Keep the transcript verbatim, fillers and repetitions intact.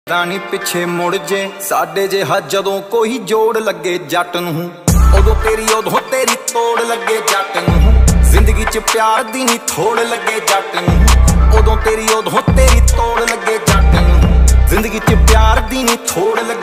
ਦਾਨੀ ਪਿੱਛੇ ਮੁੜ ਜੇ ਸਾਡੇ ਜਿਹਾ ਜਦੋਂ ਕੋਈ ਜੋੜ ਲੱਗੇ ਜੱਟ ਨੂੰ, ਉਦੋਂ ਤੇਰੀ ਉਦੋਂ ਤੇਰੀ ਤੋੜ ਲੱਗੇ ਜੱਟ ਨੂੰ। ਜ਼ਿੰਦਗੀ 'ਚ ਪਿਆਰ ਦੀ ਨੀ ਥੋੜ ਲੱਗੇ ਜੱਟ ਨੂੰ, ਉਦੋਂ ਤੇਰੀ ਉਦੋਂ ਤੇਰੀ ਤੋੜ ਲੱਗੇ ਜੱਟ ਨੂੰ। ਜ਼ਿੰਦਗੀ 'ਚ ਪਿਆਰ ਦੀ ਨੀ ਥੋੜ ਲੱਗੇ